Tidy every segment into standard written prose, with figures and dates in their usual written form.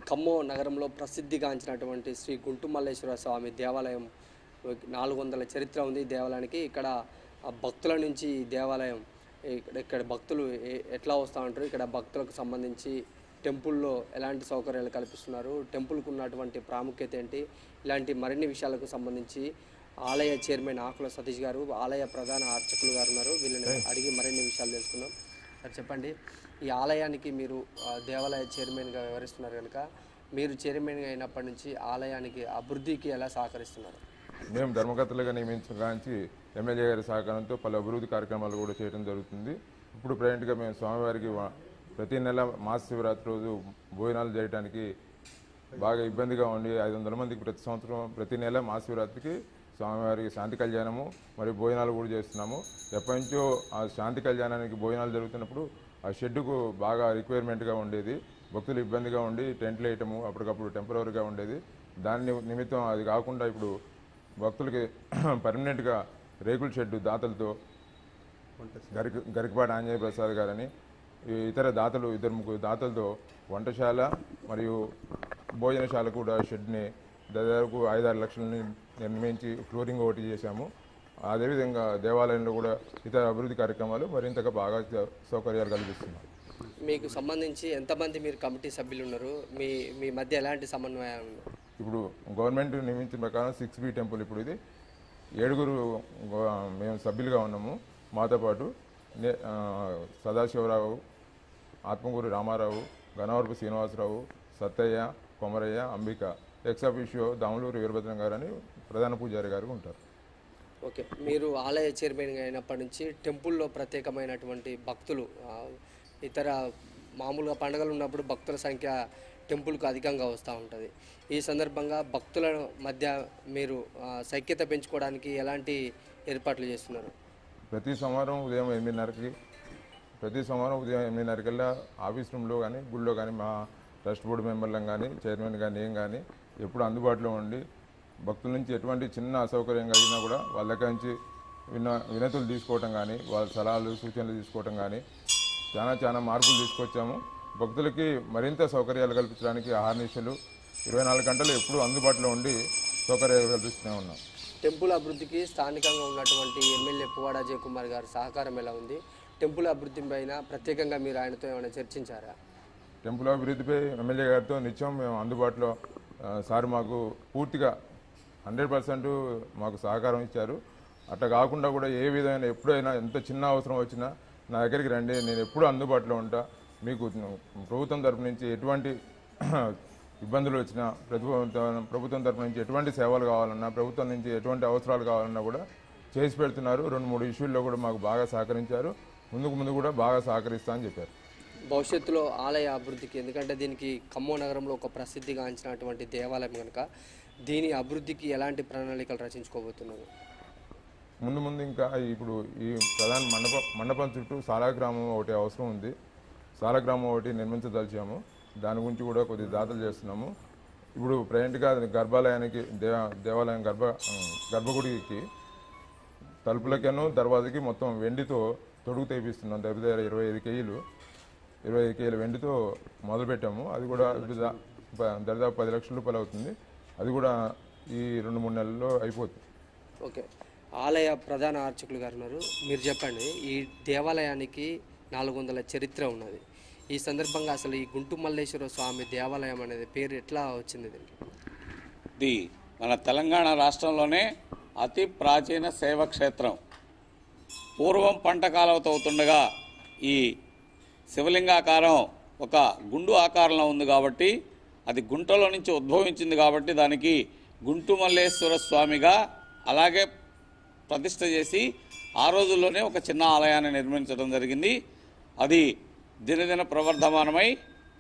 ఖమ్మం నగరంలో ప్రసిద్ధిగాంచినటువంటి శ్రీ గుంటుమల్లేశ్వర స్వామి దేవాలయం 400 చరిత్ర ఉంది ఈ దేవాలయానికి. ఇక్కడ భక్తుల నుంచి ఈ దేవాలయం ఇక్కడ భక్తులు ఎట్లా వస్తూ ఉంటారు, ఇక్కడ భక్తులకు సంబంధించి టెంపుల్లో ఎలాంటి సౌకర్యాలు కల్పిస్తున్నారు, టెంపుల్కు ఉన్నటువంటి ప్రాముఖ్యత ఏంటి, ఇలాంటి మరిన్ని విషయాలకు సంబంధించి ఆలయ చైర్మన్ ఆకుల సతీష్ గారు, ఆలయ ప్రధాన అర్చకులు గారు ఉన్నారు. వీళ్ళని అడిగి మరిన్ని విషయాలు తెలుసుకుందాం. సార్ చెప్పండి, ఈ ఆలయానికి మీరు దేవాలయ చైర్మన్గా వ్యవహరిస్తున్నారు కనుక మీరు చైర్మన్గా అయినప్పటి నుంచి ఆలయానికి అభివృద్ధికి ఎలా సహకరిస్తున్నారు? మేము ధర్మకర్తలుగా నియమించడానికి ఎమ్మెల్యే గారి సహకారంతో పలు అభివృద్ధి కార్యక్రమాలు కూడా చేయడం జరుగుతుంది. ఇప్పుడు ప్రజెంట్గా మేము స్వామివారికి ప్రతి నెల మాస శివరాత్రి రోజు భోజనాలు చేయడానికి బాగా ఇబ్బందిగా ఉండి 500 మందికి ప్రతి సంవత్సరం ప్రతి నెల మాస శివరాత్రికి స్వామివారికి శాంతి కళ్యాణము మరియు భోజనాలు కూడా చేస్తున్నాము. ఎప్పటి నుంచో ఆ శాంతి కళ్యాణానికి భోజనాలు జరుగుతున్నప్పుడు ఆ షెడ్డుకు బాగా రిక్వైర్మెంట్గా ఉండేది. భక్తులు ఇబ్బందిగా ఉండి టెంట్లు వేయటము అప్పటికప్పుడు టెంపరీగా ఉండేది. దాని నిమిత్తం అది కాకుండా ఇప్పుడు భక్తులకి పర్మనెంట్గా రేకుల షెడ్డు దాతలతో గరికపాటి ఆంజనేయ ప్రసాద్ గారని ఇతర దాతలు 2-3 దాతలతో వంటశాల మరియు భోజనశాల కూడా షెడ్ని దాదాపు 5-6 లక్షలని నిర్మించి ఫ్లోరింగ్ ఒకటి చేశాము. అదేవిధంగా దేవాలయంలో కూడా ఇతర అభివృద్ధి కార్యక్రమాలు మరింతగా బాగా సౌకర్యాలు కల్పిస్తున్నాం. మీకు సంబంధించి ఎంతమంది మీరు కమిటీ సభ్యులు ఉన్నారు, మీ మధ్య ఎలాంటి సమన్వయం ఉంది? ఇప్పుడు గవర్నమెంట్ నియమించిన ప్రకారం 6B టెంపుల్ ఇప్పుడు ఇది 7 మేము సభ్యులుగా ఉన్నాము. మాతో పాటు సదాశివరావు, ఆత్మకూరి రామారావు, గణవరపు శ్రీనివాసరావు, సత్తయ్య, కొమరయ్య, అంబిక, ఎక్సాఫిషియో దాములూరు వీరభద్రం గారు అని ప్రధాన పూజారి గారు ఉంటారు. ఓకే, మీరు ఆలయ చైర్మన్గా అయినప్పటి నుంచి టెంపుల్లో ప్రత్యేకమైనటువంటి భక్తులు ఇతర మామూలుగా పండుగలు ఉన్నప్పుడు భక్తుల సంఖ్య టెంపుల్కు అధికంగా వస్తూ ఉంటుంది. ఈ సందర్భంగా భక్తుల మధ్య మీరు సఖ్యత పెంచుకోవడానికి ఎలాంటి ఏర్పాట్లు చేస్తున్నారు? ప్రతి సోమవారం ఉదయం 8:30కల్లా ఆఫీస్ రూమ్లో కానీ గుళ్ళో కానీ మా ట్రస్ట్ బోర్డు మెంబర్లను కానీ చైర్మన్ కానీ నేను కానీ ఎప్పుడు అందుబాటులో ఉండి భక్తుల నుంచి ఎటువంటి చిన్న అసౌకర్యం కలిగినా కూడా వాళ్ళ దగ్గర నుంచి వినతులు తీసుకోవటం కానీ వాళ్ళ సలహాలు సూచనలు తీసుకోవటం కానీ చాలా మార్పులు తీసుకొచ్చాము. భక్తులకి మరింత సౌకర్యాలు కల్పించడానికి ఆహర్నిశలు 24 గంటలు ఎప్పుడూ అందుబాటులో ఉండి సౌకర్యాలు కల్పిస్తూనే ఉన్నాం. టెంపుల్ అభివృద్ధికి స్థానికంగా ఉన్నటువంటి ఎమ్మెల్యే పువ్వాడ అజయ్ కుమార్ గారి సహకారం ఎలా ఉంది? టెంపుల్ అభివృద్ధి పైన ప్రత్యేకంగా మీరు ఆయనతో ఏమైనా చర్చించారా? టెంపుల్ అభివృద్ధిపై ఎమ్మెల్యే గారితో నిత్యం మేము అందుబాటులో సార్ మాకు పూర్తిగా 100% మాకు సహకారం ఇచ్చారు. అట్లా కాకుండా కూడా ఏ విధమైన ఎప్పుడైనా ఎంత చిన్న అవసరం వచ్చినా నా దగ్గరికి రండి, నేను ఎప్పుడూ అందుబాటులో ఉంటా. మీకు ప్రభుత్వం తరపు నుంచి ఎటువంటి ఇబ్బందులు వచ్చినా ప్రభుత్వం తరపు నుంచి ఎటువంటి సేవలు కావాలన్నా ప్రభుత్వం నుంచి ఎటువంటి అవసరాలు కావాలన్నా కూడా చేసి పెడుతున్నారు. 2-3 ఇష్యూల్లో కూడా మాకు బాగా సహకరించారు. ముందు కూడా బాగా సహకరిస్తా అని చెప్పారు. భవిష్యత్తులో ఆలయ అభివృద్ధికి, ఎందుకంటే దీనికి ఖమ్మం నగరంలో ఒక ప్రసిద్ధిగాంచినటువంటి దేవాలయం కనుక దీని అభివృద్ధికి ఎలాంటి ప్రణాళికలు రచించుకోబోతున్నారు? ముందు ఇంకా ఇప్పుడు ఈ ప్రధాన మండపం చుట్టూ సాలాగ్రామం ఒకటి అవసరం ఉంది. సాలాగ్రామం ఒకటి నిర్మించదలిచాము. దాని గురించి కూడా కొద్ది దాతలు చేస్తున్నాము. ఇప్పుడు ప్రజెంట్గా గర్భాలయానికి దేవాలయం గర్భగుడికి తలుపులకేను దర్వాజకి మొత్తం వెండితో తొడుగు తెప్పిస్తున్నాం. దగ్గర 25 కేజీలు వెండితో మొదలుపెట్టాము. అది కూడా దాదాపు 10 లక్షల రూపాయలు అవుతుంది. అది కూడా ఈ 2-3 నెలల్లో అయిపోతుంది. ఓకే, ఆలయ ప్రధాన అర్చకులు గారు ఉన్నారు, మీరు చెప్పండి. ఈ దేవాలయానికి 400 చరిత్ర ఉన్నది. ఈ సందర్భంగా అసలు ఈ గుంటుమల్లేశ్వర స్వామి దేవాలయం అనేది పేరు ఎట్లా వచ్చింది? ఇది మన తెలంగాణ రాష్ట్రంలోనే అతి ప్రాచీన శైవక్షేత్రం. పూర్వం పంట కాలువతో అవుతుండగా ఈ శివలింగాకారం ఒక గుండు ఆకారంలో ఉంది కాబట్టి అది గుంటలో నుంచి ఉద్భవించింది కాబట్టి దానికి గుంటుమల్లేశ్వర స్వామిగా అలాగే ప్రతిష్ఠ చేసి ఆ రోజుల్లోనే ఒక చిన్న ఆలయాన్ని నిర్మించడం జరిగింది. అది దినదిన ప్రవర్ధమానమై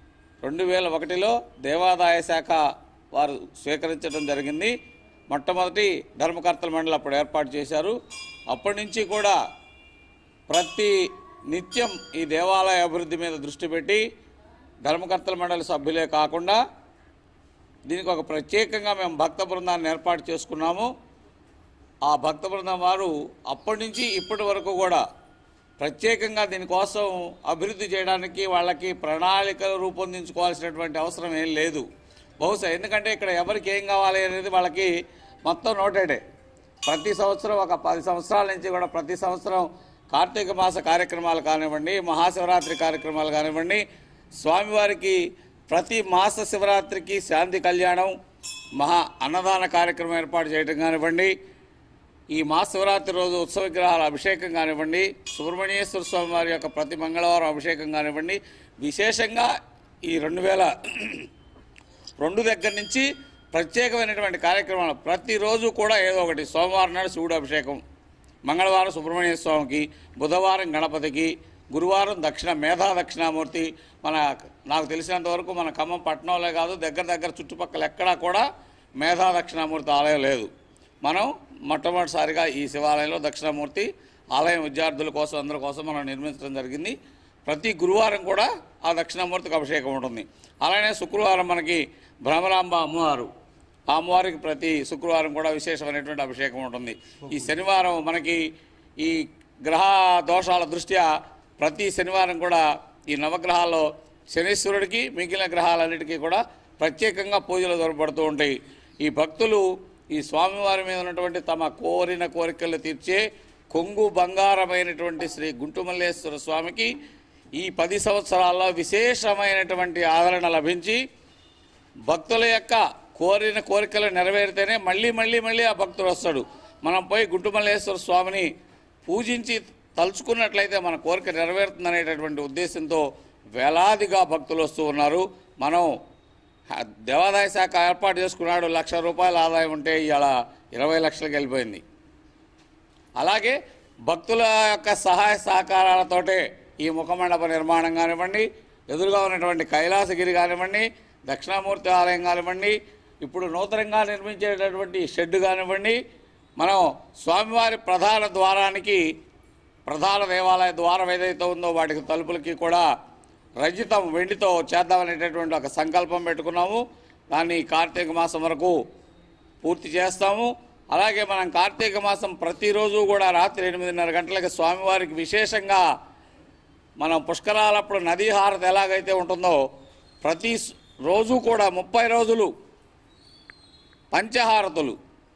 2001లో దేవాదాయ శాఖ వారు స్వీకరించడం జరిగింది. మొట్టమొదటి ధర్మకర్తల మండలి అప్పుడు ఏర్పాటు చేశారు. అప్పటి నుంచి కూడా ప్రతి నిత్యం ఈ దేవాలయ అభివృద్ధి మీద దృష్టి పెట్టి ధర్మకర్తల మండలి సభ్యులే కాకుండా దీనికి ఒక ప్రత్యేకంగా మేము భక్త బృందాన్ని ఏర్పాటు చేసుకున్నాము. ఆ భక్త బృందం వారు అప్పటి నుంచి ఇప్పటి వరకు కూడా ప్రత్యేకంగా దీనికోసం అభివృద్ధి చేయడానికి వాళ్ళకి ప్రణాళికలు రూపొందించుకోవాల్సినటువంటి అవసరం ఏం లేదు. బహుశా. ఎందుకంటే ఇక్కడ ఎవరికి ఏం కావాలి అనేది వాళ్ళకి మొత్తం నోటెడే. ప్రతి సంవత్సరం ఒక 10 సంవత్సరాల నుంచి కూడా ప్రతి సంవత్సరం కార్తీక మాస కార్యక్రమాలు కానివ్వండి, మహాశివరాత్రి కార్యక్రమాలు కానివ్వండి, స్వామివారికి ప్రతి మాస శివరాత్రికి శాంతి కళ్యాణం, మహా అన్నదాన కార్యక్రమం ఏర్పాటు చేయడం కానివ్వండి, ఈ మహాశివరాత్రి రోజు ఉత్సవ విగ్రహాల అభిషేకం కానివ్వండి, సుబ్రహ్మణ్యేశ్వర స్వామి వారి యొక్క ప్రతి మంగళవారం అభిషేకం కానివ్వండి, విశేషంగా ఈ 2002 దగ్గర నుంచి ప్రత్యేకమైనటువంటి కార్యక్రమాలు ప్రతిరోజు కూడా ఏదో ఒకటి. సోమవారం నాడు శివుడు అభిషేకం, మంగళవారం సుబ్రహ్మణ్య స్వామికి, బుధవారం గణపతికి, గురువారం మేధా దక్షిణామూర్తి. నాకు తెలిసినంతవరకు మన ఖమ్మం పట్టణంలో కాదు, దగ్గర చుట్టుపక్కల ఎక్కడా కూడా మేధా దక్షిణామూర్తి ఆలయం లేదు. మనం మొట్టమొదటిసారిగా ఈ శివాలయంలో దక్షిణామూర్తి ఆలయం విద్యార్థుల కోసం అందరి కోసం మనం నిర్మించడం జరిగింది. ప్రతి గురువారం కూడా ఆ దక్షిణామూర్తికి అభిషేకం ఉంటుంది. అలానే శుక్రవారం మనకి భ్రమరాంబ అమ్మవారు, ఆ అమ్మవారికి ప్రతి శుక్రవారం కూడా విశేషమైనటువంటి అభిషేకం ఉంటుంది. ఈ శనివారం మనకి ఈ గ్రహ దోషాల దృష్ట్యా ప్రతి శనివారం కూడా ఈ నవగ్రహాల్లో శనీశ్వరుడికి మిగిలిన గ్రహాలన్నిటికీ కూడా ప్రత్యేకంగా పూజలు జరపబడుతూ ఉంటాయి. ఈ భక్తులు ఈ స్వామివారి మీద ఉన్నటువంటి తమ కోరిన కోరికలు తీర్చే కొంగు బంగారమైనటువంటి శ్రీ గుంటుమల్లేశ్వర స్వామికి ఈ 10 సంవత్సరాల్లో విశేషమైనటువంటి ఆదరణ లభించి భక్తుల యొక్క కోరిన కోరికలు నెరవేరితేనే మళ్ళీ ఆ భక్తుడు వస్తాడు. మనం పోయి గుంటుమల్లేశ్వర స్వామిని పూజించి తలుచుకున్నట్లయితే మన కోరిక నెరవేరుతుందనేటటువంటి ఉద్దేశంతో వేలాదిగా భక్తులు వస్తూ ఉన్నారు. మనం దేవాదాయ శాఖ ఏర్పాటు చేసుకున్నాడు, ₹1,00,000 ఆదాయం ఉంటే ఇవాళ 20 లక్షలకు వెళ్ళిపోయింది. అలాగే భక్తుల యొక్క సహాయ సహకారాలతోటే ఈ ముఖమండప నిర్మాణం కానివ్వండి, ఎదురుగా ఉన్నటువంటి కైలాసగిరి కానివ్వండి, దక్షిణామూర్తి ఆలయం కానివ్వండి, ఇప్పుడు నూతనంగా నిర్మించేటటువంటి షెడ్ కానివ్వండి, మనం స్వామివారి ప్రధాన ద్వారానికి ప్రధాన దేవాలయ ద్వారం ఏదైతే ఉందో వాటికి తలుపులకి కూడా రజితం వెండితో చేద్దామనేటటువంటి ఒక సంకల్పం పెట్టుకున్నాము. దాన్ని కార్తీక మాసం వరకు పూర్తి చేస్తాము. అలాగే మనం కార్తీక మాసం ప్రతిరోజు కూడా రాత్రి 8:30 గంటలకి స్వామివారికి విశేషంగా మనం పుష్కరాలప్పుడు నదీ హారతి ఎలాగైతే ఉంటుందో ప్రతి రోజు కూడా 30 రోజులు పంచహారతులు,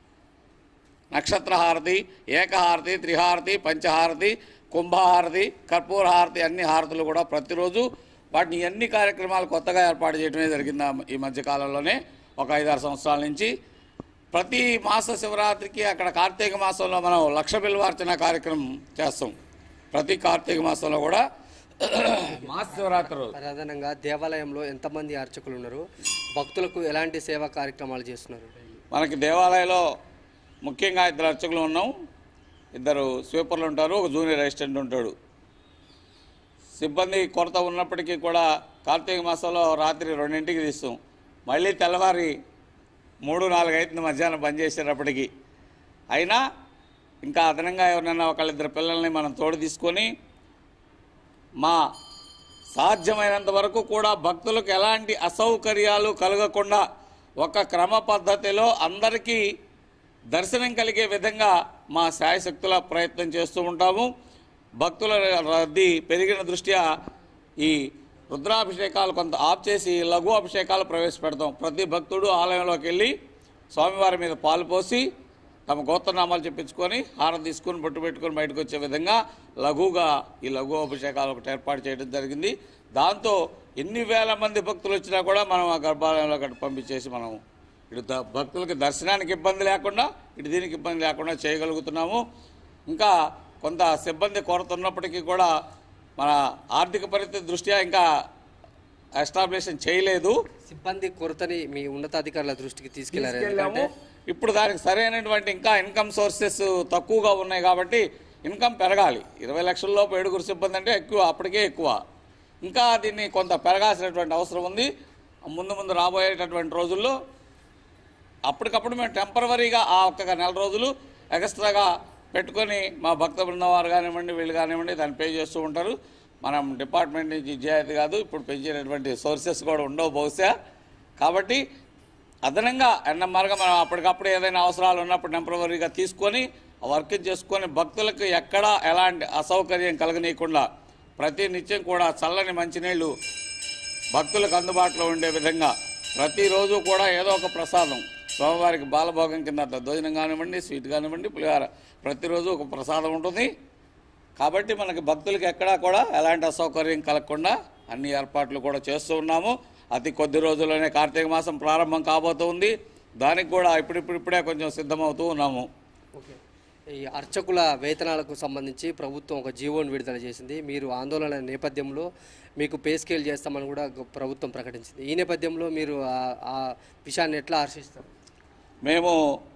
నక్షత్రహారతి, ఏకహారతి, త్రిహారతి, పంచహారతి, కుంభహారతి, కర్పూరహారతి అన్ని హారతులు కూడా ప్రతిరోజు వాటిని అన్ని కార్యక్రమాలు కొత్తగా ఏర్పాటు చేయడమే జరిగింది ఈ మధ్యకాలంలోనే. ఒక 5-6 సంవత్సరాల నుంచి ప్రతి మాస శివరాత్రికి అక్కడ కార్తీక మాసంలో మనం 1,00,000 బిల్వార్చన కార్యక్రమం చేస్తాం. ప్రతి కార్తీక మాసంలో కూడా మాస శివరాత్రి ప్రధానంగా దేవాలయంలో ఎంతమంది అర్చకులు ఉన్నారు, భక్తులకు ఎలాంటి సేవా కార్యక్రమాలు చేస్తున్నారు? మనకి దేవాలయంలో ముఖ్యంగా 2 అర్చకులు ఉన్నాం, 2 స్వీపర్లు ఉంటారు, ఒక జూనియర్ అసిస్టెంట్ ఉంటాడు. సిబ్బంది కొరత ఉన్నప్పటికీ కూడా కార్తీక మాసంలో రాత్రి 2ంటికి తీస్తాం, మళ్ళీ తెల్లవారి 3-4 అవుతుంది మధ్యాహ్నం బంద్ చేసేటప్పటికి. అయినా ఇంకా అదనంగా ఎవరినైనా 1-2 పిల్లల్ని మనం తోడు తీసుకొని మా సాధ్యమైనంత వరకు కూడా భక్తులకు ఎలాంటి అసౌకర్యాలు కలగకుండా ఒక క్రమ పద్ధతిలో అందరికీ దర్శనం కలిగే విధంగా మా శాయశక్తుల ప్రయత్నం చేస్తూ ఉంటాము. భక్తుల రద్దీ పెరిగిన దృష్ట్యా ఈ రుద్రాభిషేకాలు కొంత ఆఫ్ చేసి లఘు అభిషేకాలు ప్రవేశపెడతాం. ప్రతి భక్తుడు ఆలయంలోకి వెళ్ళి స్వామివారి మీద పాలు పోసి తమ గోత్రనామాలు చెప్పించుకొని హారం తీసుకొని బొట్టు పెట్టుకొని బయటకు వచ్చే విధంగా లఘుగా ఈ లఘు అభిషేకాలు ఒకటి ఏర్పాటు చేయడం జరిగింది. దాంతో ఎన్ని వేల మంది భక్తులు వచ్చినా కూడా మనం ఆ గర్భాలయంలో అక్కడ పంపించేసి మనం ఇటు భక్తులకి దర్శనానికి ఇబ్బంది లేకుండా ఇటు దీనికి ఇబ్బంది లేకుండా చేయగలుగుతున్నాము. ఇంకా కొంత సిబ్బంది కొరత ఉన్నప్పటికీ కూడా మన ఆర్థిక పరిస్థితి దృష్ట్యా ఇంకా ఎస్టాబ్లిషన్ చేయలేదు. సిబ్బంది కొరతని మీ ఉన్నతాధికారుల దృష్టికి తీసుకెళ్లాము. ఇప్పుడు దానికి సరైనటువంటి ఇంకా ఇన్కమ్ సోర్సెస్ తక్కువగా ఉన్నాయి కాబట్టి ఇన్కమ్ పెరగాలి. 20 లక్షల్లోపు 7 సిబ్బంది అంటే ఎక్కువ, అప్పటికే ఎక్కువ. ఇంకా దీన్ని కొంత పెరగాల్సినటువంటి అవసరం ఉంది. ముందు రాబోయేటటువంటి రోజుల్లో అప్పటికప్పుడు మేము టెంపరవరీగా ఆ ఒక్క 4 రోజులు ఎక్స్ట్రాగా పెట్టుకొని మా భక్త బృందవారు కానివ్వండి వీళ్ళు కానివ్వండి దాన్ని పే చేస్తూ ఉంటారు. మనం డిపార్ట్మెంట్ నుంచి ఇజ్జాయితీ కాదు, ఇప్పుడు పెంచేటటువంటి సోర్సెస్ కూడా ఉండవు బహుశా. కాబట్టి అదనంగా ఎన్ఎంఆర్గా మనం అప్పటికప్పుడు ఏదైనా అవసరాలు ఉన్నప్పుడు టెంపరవరీగా తీసుకొని వర్క్ చేసుకొని భక్తులకు ఎక్కడా ఎలాంటి అసౌకర్యం కలగనీయకుండా ప్రతి నిత్యం కూడా చల్లని మంచినీళ్ళు భక్తులకు అందుబాటులో ఉండే విధంగా ప్రతిరోజు కూడా ఏదో ఒక ప్రసాదం స్వామివారికి బాలభోగం కింద దద్దోజనం కానివ్వండి, స్వీట్ కానివ్వండి, పులిహార ప్రతిరోజు ఒక ప్రసాదం ఉంటుంది. కాబట్టి మనకి భక్తులకి ఎక్కడా కూడా ఎలాంటి అసౌకర్యం కలగకుండా అన్ని ఏర్పాట్లు కూడా చేస్తూ ఉన్నాము. అతి కొద్ది రోజుల్లోనే కార్తీక మాసం ప్రారంభం కాబోతుంది. దానికి కూడా ఇప్పుడిప్పుడే కొంచెం సిద్ధమవుతూ ఉన్నాము. ఓకే, ఈ అర్చకుల వేతనాలకు సంబంధించి ప్రభుత్వం ఒక జీవోను విడుదల చేసింది. మీరు ఆందోళన నేపథ్యంలో మీకు పే స్కేల్ చేస్తామని కూడా ప్రభుత్వం ప్రకటించింది. ఈ నేపథ్యంలో మీరు ఆ విషయాన్ని ఎట్లా హర్షిస్తారు? మేము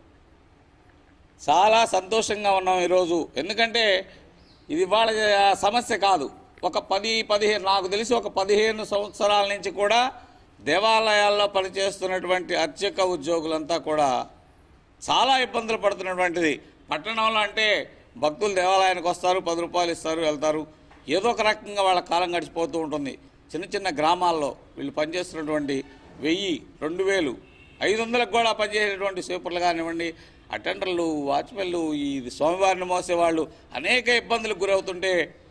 చాలా సంతోషంగా ఉన్నాం ఈరోజు. ఎందుకంటే ఇది వాళ్ళ సమస్య కాదు. ఒక 10-15 నాకు తెలిసి ఒక 15 సంవత్సరాల నుంచి కూడా దేవాలయాల్లో పనిచేస్తున్నటువంటి అర్చక ఉద్యోగులంతా కూడా చాలా ఇబ్బందులు పడుతున్నటువంటిది. పట్టణంలో అంటే భక్తులు దేవాలయానికి వస్తారు, 10 రూపాయలు ఇస్తారు, వెళ్తారు. ఏదో ఒక రకంగా వాళ్ళ కాలం గడిచిపోతూ ఉంటుంది. చిన్న చిన్న గ్రామాల్లో వీళ్ళు పనిచేస్తున్నటువంటి 1000, 2000, 500లకు కూడా పనిచేసేటువంటి స్వీపర్లు కానివ్వండి, అటెండర్లు, వాచ్మెన్లు, ఈ స్వామివారిని మోసేవాళ్ళు అనేక ఇబ్బందులకు గురవుతుంటే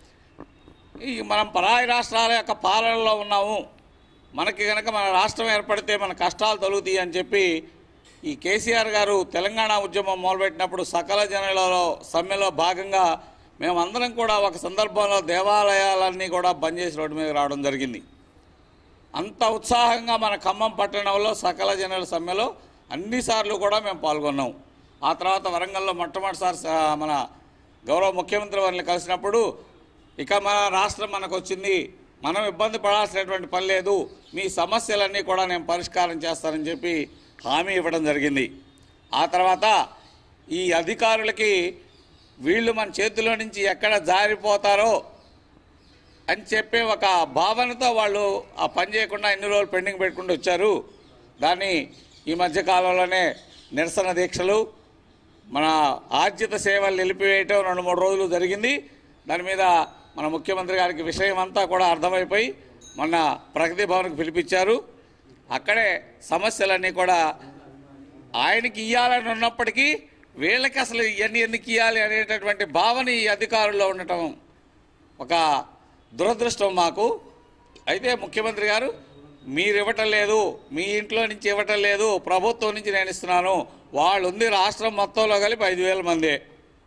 మనం పరాయి రాష్ట్రాల యొక్క పాలనలో ఉన్నాము, మనకి కనుక మన రాష్ట్రం ఏర్పడితే మన కష్టాలు తొలుగుతాయి అని చెప్పి ఈ కేసీఆర్ గారు తెలంగాణ ఉద్యమం మొదలుపెట్టినప్పుడు సకల జనులలో సమ్మెలో భాగంగా మేమందరం కూడా ఒక సందర్భంలో దేవాలయాలన్నీ కూడా బంద్ చేసి రోడ్డు మీద రావడం జరిగింది. అంత ఉత్సాహంగా మన ఖమ్మం పట్టణంలో సకల జనుల సమ్మెలో అన్నిసార్లు కూడా మేము పాల్గొన్నాం. ఆ తర్వాత వరంగల్లో మొట్టమొదటిసారి మన గౌరవ ముఖ్యమంత్రి వారిని కలిసినప్పుడు ఇక మన రాష్ట్రం మనకు వచ్చింది, మనం ఇబ్బంది పడాల్సినటువంటి పని లేదు, మీ సమస్యలన్నీ కూడా నేను పరిష్కారం చేస్తానని చెప్పి హామీ ఇవ్వడం జరిగింది. ఆ తర్వాత ఈ అధికారులకి వీళ్ళు మన చేతిలో నుంచి ఎక్కడ జారిపోతారో అని చెప్పే ఒక భావనతో వాళ్ళు ఆ పని చేయకుండా ఎన్ని రోజులు పెండింగ్ పెట్టుకుంటూ వచ్చారు. దాన్ని ఈ మధ్యకాలంలోనే నిరసన దీక్షలు, మన ఆర్జిత సేవలు నిలిపివేయటం 2-3 రోజులు జరిగింది. దాని మీద మన ముఖ్యమంత్రి గారికి విషయం అంతా కూడా అర్థమైపోయి మొన్న ప్రగతి భవన్కి పిలిపించారు. అక్కడే సమస్యలన్నీ కూడా ఆయనకి ఇవ్వాలని ఉన్నప్పటికీ వీళ్ళకి అసలు ఇవన్నీ ఎందుకు ఇవ్వాలి అనేటటువంటి భావన ఈ అధికారుల్లో ఉండటం ఒక దురదృష్టం మాకు. అయితే ముఖ్యమంత్రి గారు మీరు ఇవ్వటం లేదు, మీ ఇంట్లో నుంచి ఇవ్వటం లేదు, ప్రభుత్వం నుంచి నేను ఇస్తున్నాను. వాళ్ళు ఉంది రాష్ట్రం మొత్తంలో కలిపి 5000 మంది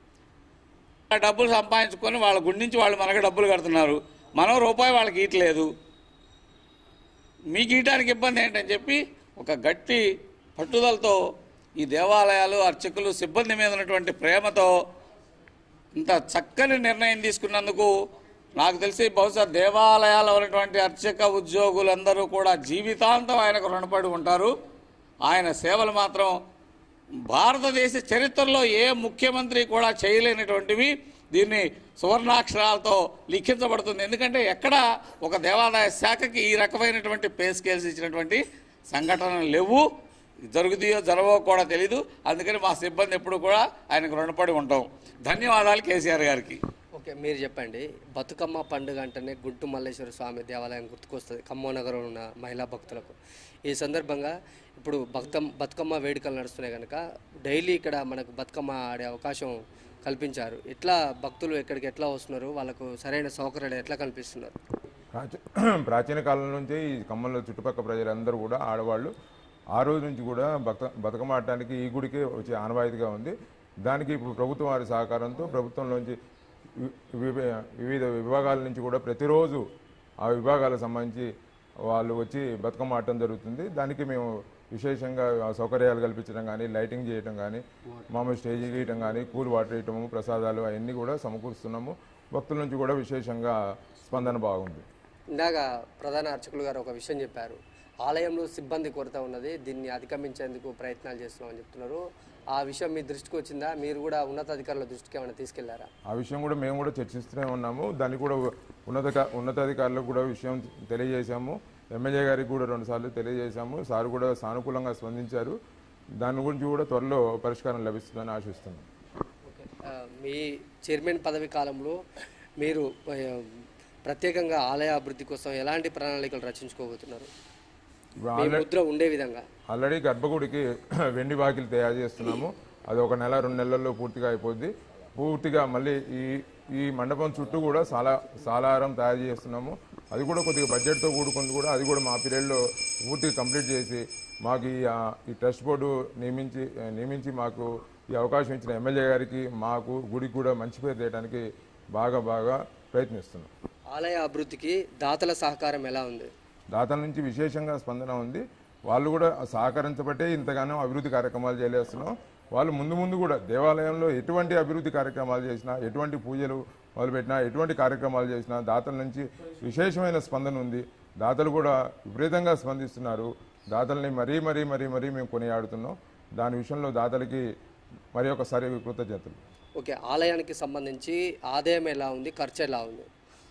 డబ్బులు సంపాదించుకొని వాళ్ళ గుడి నుంచి వాళ్ళు మనకు డబ్బులు కడుతున్నారు, మనం రూపాయి వాళ్ళకి ఇవ్వట్లేదు, మీకు ఇవ్వడానికి ఇబ్బంది ఏంటని చెప్పి ఒక గట్టి పట్టుదలతో ఈ దేవాలయాలు, అర్చకులు, సిబ్బంది మీద ఉన్నటువంటి ప్రేమతో ఇంత చక్కని నిర్ణయం తీసుకున్నందుకు నాకు తెలిసి బహుశా దేవాలయాల్లో ఉన్నటువంటి అర్చక ఉద్యోగులందరూ కూడా జీవితాంతం ఆయనకు రుణపడి ఉంటారు. ఆయన సేవలు మాత్రం భారతదేశ చరిత్రలో ఏ ముఖ్యమంత్రి కూడా చేయలేనటువంటివి. దీన్ని సువర్ణాక్షరాలతో లిఖించబడుతుంది. ఎందుకంటే ఎక్కడ ఒక దేవాలయ శాఖకి ఈ రకమైనటువంటి పే స్కేల్స్ ఇచ్చినటువంటి సంఘటనలు లేవు, జరుగుతాయో జరగవో కూడా తెలీదు. అందుకని మా సిబ్బంది ఎప్పుడు కూడా ఆయనకు రుణపడి ఉంటాం. ధన్యవాదాలు కేసీఆర్ గారికి. ఓకే, మీరు చెప్పండి. బతుకమ్మ పండుగ అంటేనే గుంటు మల్లేశ్వర స్వామి దేవాలయం గుర్తుకొస్తుంది ఖమ్మం నగరంలో ఉన్న మహిళా భక్తులకు. ఈ సందర్భంగా ఇప్పుడు బతుకమ్మ వేడుకలు నడుస్తున్నాయి కనుక డైలీ ఇక్కడ మనకు బతుకమ్మ ఆడే అవకాశం కల్పించారు. ఎట్లా భక్తులు ఎక్కడికి ఎట్లా వస్తున్నారు, వాళ్ళకు సరైన సౌకర్యాలు ఎట్లా కల్పిస్తున్నారు? ప్రాచీన కాలం నుంచి ఈ ఖమ్మంలో చుట్టుపక్కల ప్రజలందరూ కూడా ఆడవాళ్ళు ఆ రోజు నుంచి కూడా బతుకమ్మ ఆడటానికి ఈ గుడికే వచ్చే ఆనవాయితీగా ఉంది. దానికి ఇప్పుడు ప్రభుత్వం వారి సహకారంతో ప్రభుత్వంలోంచి వివిధ విభాగాల నుంచి కూడా ప్రతిరోజు ఆ విభాగాలకు సంబంధించి వాళ్ళు వచ్చి బతుకమ్మ ఆడటం జరుగుతుంది. దానికి మేము విశేషంగా సౌకర్యాలు కల్పించడం కానీ, లైటింగ్ చేయడం కానీ, మామూలు స్టేజ్ వేయటం కానీ, కూల్ వాటర్ వేయటము, ప్రసాదాలు అవన్నీ కూడా సమకూరుస్తున్నాము. భక్తుల నుంచి కూడా విశేషంగా స్పందన బాగుంది. ఇందాక ప్రధాన అర్చకులు గారు ఒక విషయం చెప్పారు, ఆలయంలో సిబ్బంది కొరత ఉన్నది, దీన్ని అధిగమించేందుకు ప్రయత్నాలు చేస్తున్నామని చెప్తున్నారు. ఆ విషయం మీ దృష్టికి వచ్చిందా? మీరు కూడా ఉన్నతాధికారుల దృష్టికి ఏమైనా తీసుకెళ్లారా? ఆ విషయం కూడా మేము కూడా చర్చిస్తూనే ఉన్నాము. దాన్ని కూడా ఉన్నతాధికారులకు కూడా విషయం తెలియజేశాము. ఎమ్మెల్యే గారికి కూడా 2 సార్లు తెలియజేశాము. సార్ కూడా సానుకూలంగా స్పందించారు. దాని గురించి కూడా త్వరలో పరిష్కారం లభిస్తుందని ఆశిస్తున్నాం. మీ చైర్మన్ పదవి కాలంలో మీరు ప్రత్యేకంగా ఆలయ అభివృద్ధి కోసం ఎలాంటి ప్రణాళికలు రచించుకోబోతున్నారు? ముద్ర ఉండే విధంగా ఆల్రెడీ గర్భగుడికి వెండి వాకిలు తయారు చేస్తున్నాము. అది 1 నెల 2 నెలల్లో పూర్తిగా అయిపోద్ది. పూర్తిగా మళ్ళీ ఈ మండపం చుట్టూ కూడా సాలాహారం తయారు చేస్తున్నాము. అది కూడా కొద్దిగా బడ్జెట్తో కూడుకుంది కూడా, అది కూడా మా పీరియడ్లో పూర్తిగా కంప్లీట్ చేసి మాకు ఈ ట్రస్ట్ బోర్డు నియమించి మాకు ఈ అవకాశం ఇచ్చిన ఎమ్మెల్యే గారికి మాకు గుడికి కూడా మంచి పేరు తేయడానికి బాగా ప్రయత్నిస్తున్నాం. ఆలయ అభివృద్ధికి దాతల సహకారం ఎలా ఉంది? దాతల నుంచి విశేషంగా స్పందన ఉంది. వాళ్ళు కూడా సహకరించబట్టే ఇంతగానో అభివృద్ధి కార్యక్రమాలు చేయలేస్తున్నాం. వాళ్ళు ముందు కూడా దేవాలయంలో ఎటువంటి అభివృద్ధి కార్యక్రమాలు చేసినా, ఎటువంటి పూజలు మొదలుపెట్టినా, ఎటువంటి కార్యక్రమాలు చేసినా దాతల నుంచి విశేషమైన స్పందన ఉంది. దాతలు కూడా విపరీతంగా స్పందిస్తున్నారు. దాతల్ని మరీ మేము కొనియాడుతున్నాం. దాని విషయంలో దాతలకి మరి ఒకసారి కృతజ్ఞతలు. ఓకే, ఆలయానికి సంబంధించి ఆదాయం ఎలా ఉంది, ఖర్చు ఎలా ఉంది?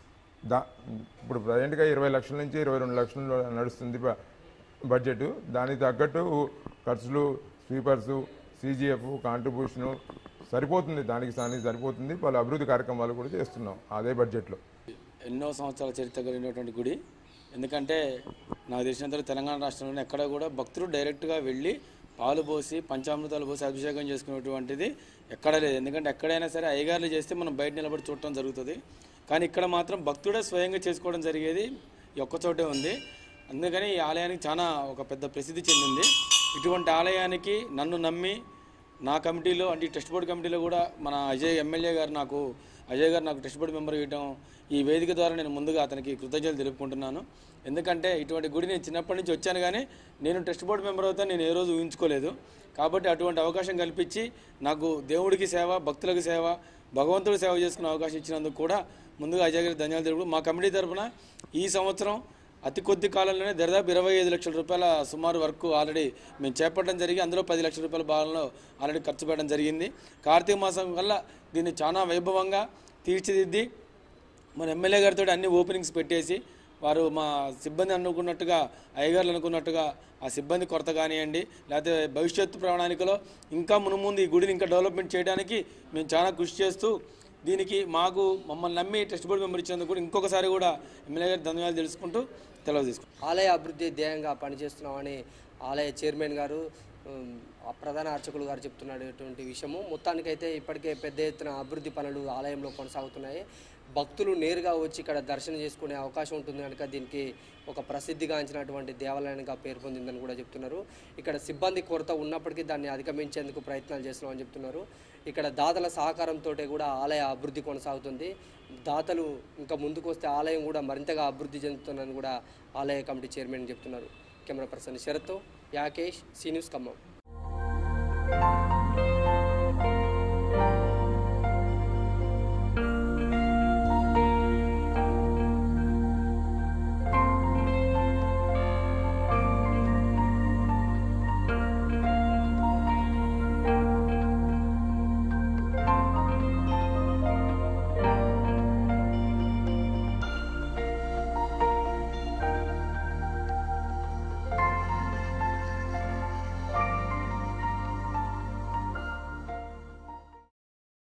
ఇప్పుడు ప్రజెంట్గా 20 లక్షల నుంచి 22 లక్షలు నడుస్తుంది బడ్జెట్. దానికి తగ్గట్టు ఖర్చులు, స్వీపర్సు, CGF కాంట్రిబ్యూషను సరిపోతుంది. దానికి సరిపోతుంది. పలు అభివృద్ధి కార్యక్రమాలు కూడా చేస్తున్నాం అదే బడ్జెట్లో. ఎన్నో సంవత్సరాల చరిత్ర కలిగినటువంటి గుడి. ఎందుకంటే నాకు తెలిసినంత తెలంగాణ రాష్ట్రంలోనే ఎక్కడ కూడా భక్తులు డైరెక్ట్గా వెళ్ళి పాలు పోసి పంచామృతాలు పోసి అభిషేకం చేసుకునేటువంటిది ఎక్కడ లేదు. ఎందుకంటే ఎక్కడైనా సరే అయ్యగారులు చేస్తే మనం బయట నిలబడి చూడటం జరుగుతుంది. కానీ ఇక్కడ మాత్రం భక్తుడే స్వయంగా చేసుకోవడం జరిగేది ఈ ఒక్కచోటే ఉంది. అందుకని ఈ ఆలయానికి చాలా ఒక పెద్ద ప్రసిద్ధి చెందింది. ఇటువంటి ఆలయానికి నన్ను నమ్మి నా కమిటీలో, అంటే ఈ ట్రస్ట్ బోర్డు కమిటీలో కూడా మన ఎమ్మెల్యే గారు నాకు ట్రస్ట్ బోర్డు మెంబర్ ఇవ్వడం, ఈ వేదిక ద్వారా నేను ముందుగా అతనికి కృతజ్ఞతలు తెలుపుకుంటున్నాను. ఎందుకంటే ఇటువంటి గుడి నేను చిన్నప్పటి నుంచి వచ్చాను, కానీ నేను ట్రస్ట్ బోర్డు మెంబర్ అవుతాను నేను ఏ రోజు ఊహించుకోలేదు. కాబట్టి అటువంటి అవకాశం కల్పించి నాకు దేవుడికి సేవ, భక్తులకు సేవ, భగవంతుడి సేవ చేసుకునే అవకాశం ఇచ్చినందుకు కూడా ముందుగా అజయ్ గారికి ధన్యవాదాలు తెలుపు. మా కమిటీ తరఫున ఈ సంవత్సరం అతి కొద్ది కాలంలోనే దాదాపు 25 లక్షల రూపాయల సుమారు వర్క్ ఆల్రెడీ మేము చేపట్టడం జరిగి, అందులో 10 లక్షల రూపాయల భాగంలో ఆల్రెడీ ఖర్చు పెట్టడం జరిగింది. కార్తీక మాసం వల్ల దీన్ని చాలా వైభవంగా తీర్చిదిద్ది మన ఎమ్మెల్యే గారితో అన్ని ఓపెనింగ్స్ పెట్టేసి, వారు మా సిబ్బంది అనుకున్నట్టుగా, అయ్యగారులు అనుకున్నట్టుగా ఆ సిబ్బంది కొరత కానివ్వండి, లేకపోతే భవిష్యత్తు ప్రణాళికలో ఇంకా మునుముందు ఈ గుడిని ఇంకా డెవలప్మెంట్ చేయడానికి మేము చాలా కృషి చేస్తూ, దీనికి మమ్మల్ని నమ్మి ట్రస్ట్ బోర్డు మెంబర్ ఇచ్చినందుకు కూడా ఇంకొకసారి కూడా ఎమ్మెల్యే గారి ధన్యవాదాలు తెలుసుకుంటూ తీసుకుంటాం. ఆలయ అభివృద్ధి ధ్యేయంగా పనిచేస్తున్నామని ఆలయ చైర్మన్ గారు, ప్రధాన అర్చకులు గారు చెప్తున్నటువంటి విషయము. మొత్తానికైతే ఇప్పటికే పెద్ద ఎత్తున అభివృద్ధి పనులు ఆలయంలో కొనసాగుతున్నాయి. భక్తులు నేరుగా వచ్చి ఇక్కడ దర్శనం చేసుకునే అవకాశం ఉంటుంది కనుక దీనికి ఒక ప్రసిద్ధిగాంచినటువంటి దేవాలయంగా పేరు పొందిందని కూడా చెప్తున్నారు. ఇక్కడ సిబ్బంది కొరత ఉన్నప్పటికీ దాన్ని అధిగమించేందుకు ప్రయత్నాలు చేస్తున్నామని చెప్తున్నారు. ఇక్కడ దాతల సహకారంతో కూడా ఆలయ అభివృద్ధి కొనసాగుతుంది. దాతలు ఇంకా ముందుకు వస్తే ఆలయం కూడా మరింతగా అభివృద్ధి చెందుతుందని కూడా ఆలయ కమిటీ చైర్మన్ చెప్తున్నారు. కెమెరా పర్సన్ శరత్తో యాకేష్, సీ న్యూస్ ఖమ్మం.